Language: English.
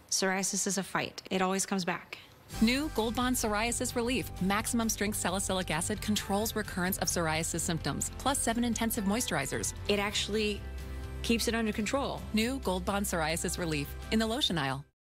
Psoriasis is a fight. It always comes back. New Gold Bond Psoriasis Relief. Maximum strength salicylic acid controls recurrence of psoriasis symptoms, plus 7 intensive moisturizers. It actually keeps it under control. New Gold Bond Psoriasis Relief in the lotion aisle.